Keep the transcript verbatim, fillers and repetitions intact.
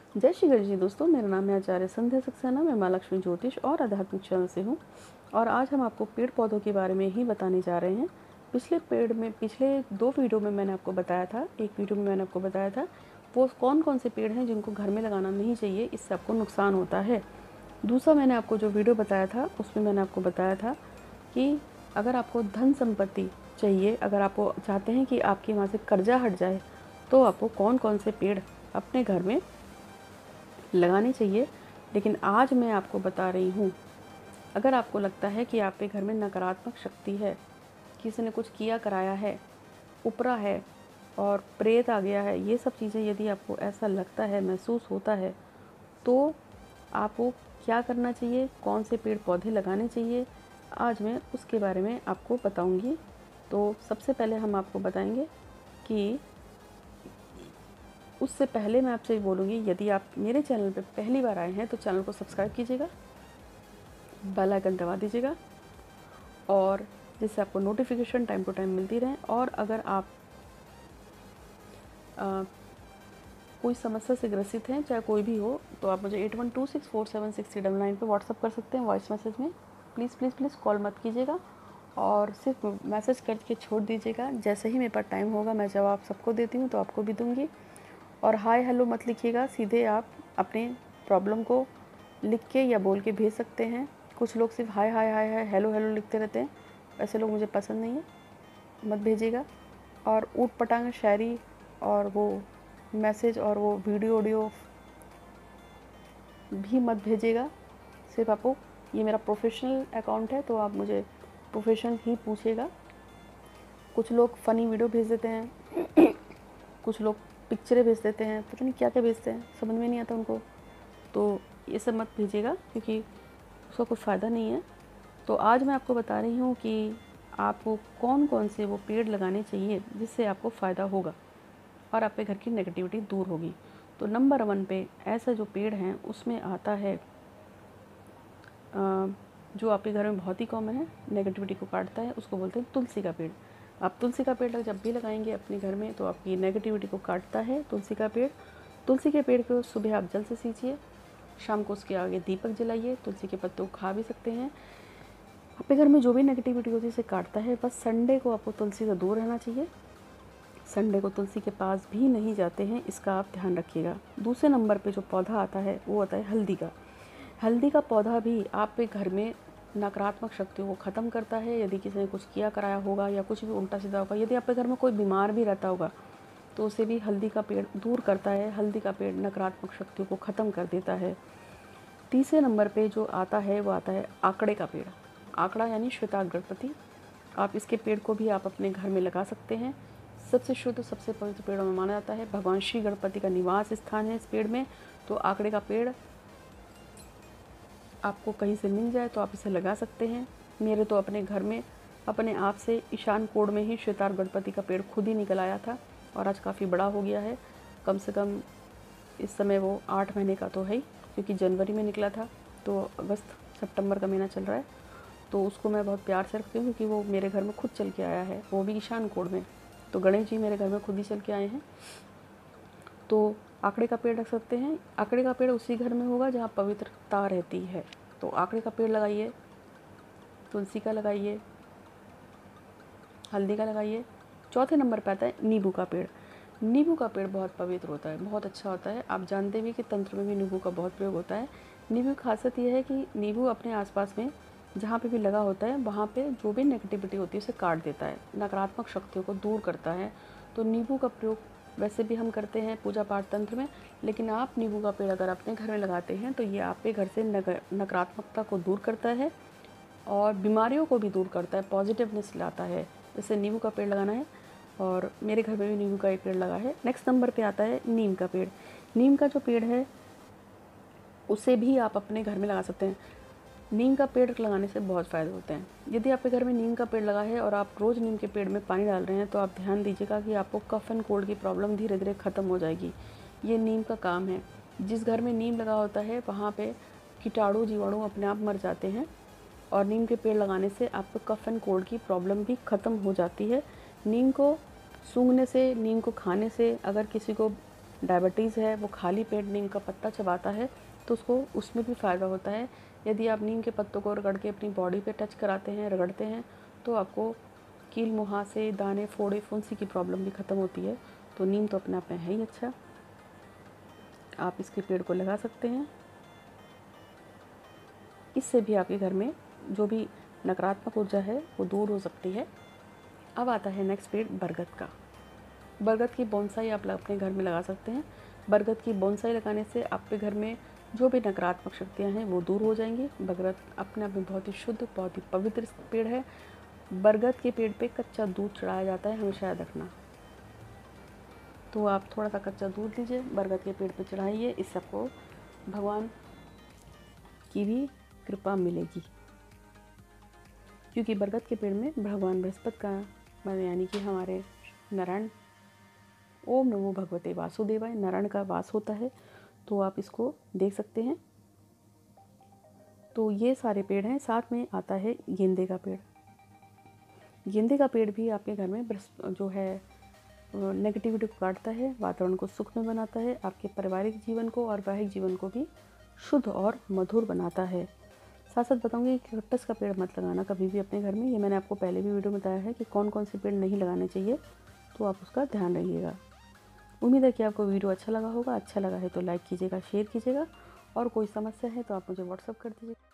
जय श्री गणेश जी दोस्तों, मेरा नाम है आचार्य संध्या सक्सेना। मैं माँ लक्ष्मी ज्योतिष और आध्यात्मिक चैनल से हूँ और आज हम आपको पेड़ पौधों के बारे में ही बताने जा रहे हैं। पिछले पेड़ में पिछले दो वीडियो में मैंने आपको बताया था एक वीडियो में मैंने आपको बताया था वो कौन कौन से पेड़ हैं जिनको घर में लगाना नहीं चाहिए, इससे आपको नुकसान होता है। दूसरा मैंने आपको जो वीडियो बताया था उसमें मैंने आपको बताया था कि अगर आपको धन संपत्ति चाहिए, अगर आपको चाहते हैं कि आपके वहाँ से कर्जा हट जाए, तो आपको कौन कौन से पेड़ अपने घर में लगाने चाहिए। लेकिन आज मैं आपको बता रही हूँ, अगर आपको लगता है कि आपके घर में नकारात्मक शक्ति है, किसी ने कुछ किया कराया है, उपरा है और प्रेत आ गया है, ये सब चीज़ें यदि आपको ऐसा लगता है, महसूस होता है, तो आपको क्या करना चाहिए, कौन से पेड़ पौधे लगाने चाहिए, आज मैं उसके बारे में आपको बताऊंगी। तो सबसे पहले हम आपको बताएंगे कि उससे पहले मैं आपसे बोलूँगी, यदि आप मेरे चैनल पर पहली बार आए हैं तो चैनल को सब्सक्राइब कीजिएगा, बेल आइकन दबा दीजिएगा और जिससे आपको नोटिफिकेशन टाइम टू टाइम मिलती रहे। और अगर आप आ, कोई समस्या से ग्रसित हैं, चाहे कोई भी हो, तो आप मुझे eight one two six four seven six three double nine पर व्हाट्सअप कर सकते हैं वॉइस मैसेज में। प्लीज़ प्लीज़ प्लीज़ कॉल मत कीजिएगा और सिर्फ मैसेज करके छोड़ दीजिएगा। जैसे ही मेरे पास टाइम होगा मैं जवाब सबको देती हूँ तो आपको भी दूँगी। और हाय हेलो मत लिखिएगा, सीधे आप अपने प्रॉब्लम को लिख के या बोल के भेज सकते हैं। कुछ लोग सिर्फ हाय हाय हाय हाय हेलो हेलो लिखते रहते हैं, ऐसे लोग मुझे पसंद नहीं है, मत भेजिएगा। और ऊट पटांग शायरी और वो मैसेज और वो वीडियो ऑडियो भी मत भेजिएगा। सिर्फ आपको, ये मेरा प्रोफेशनल अकाउंट है तो आप मुझे प्रोफेशनल ही पूछिएगा। कुछ लोग फ़नी वीडियो भेज देते हैं, कुछ लोग पिक्चरें भेज देते हैं, पता नहीं क्या क्या भेजते हैं, समझ में नहीं आता उनको, तो ये सब मत भेजिएगा क्योंकि उसका कोई फ़ायदा नहीं है। तो आज मैं आपको बता रही हूँ कि आपको कौन कौन से वो पेड़ लगाने चाहिए जिससे आपको फ़ायदा होगा और आपके घर की नेगेटिविटी दूर होगी। तो नंबर वन पे ऐसा जो पेड़ हैं उसमें आता है, जो आपके घर में बहुत ही कॉमन है, नेगेटिविटी को काटता है, उसको बोलते हैं तुलसी का पेड़। आप तुलसी का पेड़ जब भी लगाएंगे अपने घर में तो आपकी नेगेटिविटी को काटता है तुलसी का पेड़। तुलसी के पेड़ को सुबह आप जल से सींचिए, शाम को उसके आगे दीपक जलाइए। तुलसी के पत्तों को खा भी सकते हैं। आपके घर में जो भी नेगेटिविटी होती है उसे काटता है। बस संडे को आपको तुलसी से दूर रहना चाहिए, संडे को तुलसी के पास भी नहीं जाते हैं, इसका आप ध्यान रखिएगा। दूसरे नंबर पे जो पौधा आता है वो आता है हल्दी का। हल्दी का पौधा भी आपके घर में नकारात्मक शक्तियों को ख़त्म करता है। यदि किसी ने कुछ किया कराया होगा या कुछ भी उल्टा सीधा होगा, यदि आपके घर में कोई बीमार भी रहता होगा तो उसे भी हल्दी का पेड़ दूर करता है। हल्दी का पेड़ नकारात्मक शक्तियों को ख़त्म कर देता है। तीसरे नंबर पे जो आता है वो आता है आकड़े का पेड़। आकड़ा यानी श्वेतांग गणपति, आप इसके पेड़ को भी आप अपने घर में लगा सकते हैं। सबसे शुद्ध, सबसे पवित्र पेड़ों में माना जाता है। भगवान श्री गणपति का निवास स्थान है इस पेड़ में। तो आकड़े का पेड़ आपको कहीं से मिल जाए तो आप इसे लगा सकते हैं। मेरे तो अपने घर में अपने आप से ईशान कोण में ही श्वेतांग गणपति का पेड़ खुद ही निकल आया था और आज काफ़ी बड़ा हो गया है। कम से कम इस समय वो आठ महीने का तो है ही, क्योंकि जनवरी में निकला था तो अगस्त सितंबर का महीना चल रहा है। तो उसको मैं बहुत प्यार से रखती हूँ क्योंकि वो मेरे घर में खुद चल के आया है, वो भी ईशान कोण में। तो गणेश जी मेरे घर में खुद ही चल के आए हैं। तो आकड़े का पेड़ रख सकते हैं। आकड़े का पेड़ उसी घर में होगा जहाँ पवित्रता रहती है। तो आकड़े का पेड़ लगाइए, तुलसी का लगाइए, हल्दी का लगाइए। चौथे नंबर पर आता है नींबू का पेड़। नींबू का पेड़ बहुत पवित्र होता है, बहुत अच्छा होता है। आप जानते भी कि तंत्र में भी नींबू का बहुत प्रयोग होता है। नींबू की खासियत यह है कि नींबू अपने आसपास में जहाँ पे भी लगा होता है वहाँ पे जो भी नेगेटिविटी होती है उसे काट देता है, नकारात्मक शक्तियों को दूर करता है। तो नींबू का प्रयोग वैसे भी हम करते हैं पूजा पाठ तंत्र में, लेकिन आप नींबू का पेड़ अगर अपने घर में लगाते हैं तो ये आपके घर से नकारात्मकता को दूर करता है और बीमारियों को भी दूर करता है, पॉजिटिवनेस लाता है। जैसे नींबू का पेड़ लगाना है और मेरे घर में भी नींबू का एक पेड़ लगा है। नेक्स्ट नंबर पे आता है नीम का पेड़। नीम का जो पेड़ है उसे भी आप अपने घर में लगा सकते हैं। नीम का पेड़ लगाने से बहुत फ़ायदे होते हैं। यदि आपके घर में नीम का पेड़ लगा है और आप रोज़ नीम के पेड़ में पानी डाल रहे हैं तो आप ध्यान दीजिएगा कि आपको कफ एंड कोल्ड की प्रॉब्लम धीरे धीरे ख़त्म हो जाएगी। ये नीम का काम है। जिस घर में नीम लगा होता है वहाँ पे कीटाणु जीवाणु अपने आप मर जाते हैं और नीम के पेड़ लगाने से आपको कफ एंड कोल्ड की प्रॉब्लम भी ख़त्म हो जाती है। नीम को सूंघने से, नीम को खाने से, अगर किसी को डायबिटीज़ है वो खाली पेट नीम का पत्ता चबाता है तो उसको उसमें भी फ़ायदा होता है। यदि आप नीम के पत्तों को रगड़ के अपनी बॉडी पे टच कराते हैं, रगड़ते हैं, तो आपको कील मुहासे, दाने, फोड़े, फुंसी की प्रॉब्लम भी ख़त्म होती है। तो नीम तो अपने आप में है ही अच्छा, आप इसके पेड़ को लगा सकते हैं। इससे भी आपके घर में जो भी नकारात्मक ऊर्जा है वो दूर हो सकती है। अब आता है नेक्स्ट पेड़ बरगद का। बरगद की बोनसाई आप अपने घर में लगा सकते हैं। बरगद की बोनसाई लगाने से आपके घर में जो भी नकारात्मक शक्तियाँ हैं वो दूर हो जाएंगी। बरगद अपने आप में बहुत ही शुद्ध, बहुत ही पवित्र पेड़ है। बरगद के पेड़ पे कच्चा दूध चढ़ाया जाता है, हमेशा याद रखना। तो आप थोड़ा सा कच्चा दूध लीजिए, बरगद के पेड़ पे चढ़ाइए, इससे आपको भगवान की भी कृपा मिलेगी, क्योंकि बरगद के पेड़ में भगवान बृहस्पति का यानी कि हमारे नारायण, ओम नमो भगवते वासुदेवाय, नारायण का वास होता है। तो आप इसको देख सकते हैं। तो ये सारे पेड़ हैं। साथ में आता है गेंदे का पेड़। गेंदे का पेड़ भी आपके घर में जो है नेगेटिविटी को काटता है, वातावरण को सुखमय बनाता है, आपके पारिवारिक जीवन को और वैवाहिक जीवन को भी शुद्ध और मधुर बनाता है। साथ साथ बताऊंगी कि कैक्टस का पेड़ मत लगाना कभी भी अपने घर में। ये मैंने आपको पहले भी वीडियो में बताया है कि कौन कौन से पेड़ नहीं लगाने चाहिए, तो आप उसका ध्यान रखिएगा। उम्मीद है कि आपको वीडियो अच्छा लगा होगा। अच्छा लगा है तो लाइक कीजिएगा, शेयर कीजिएगा, और कोई समस्या है तो आप मुझे व्हाट्सअप कर दीजिए।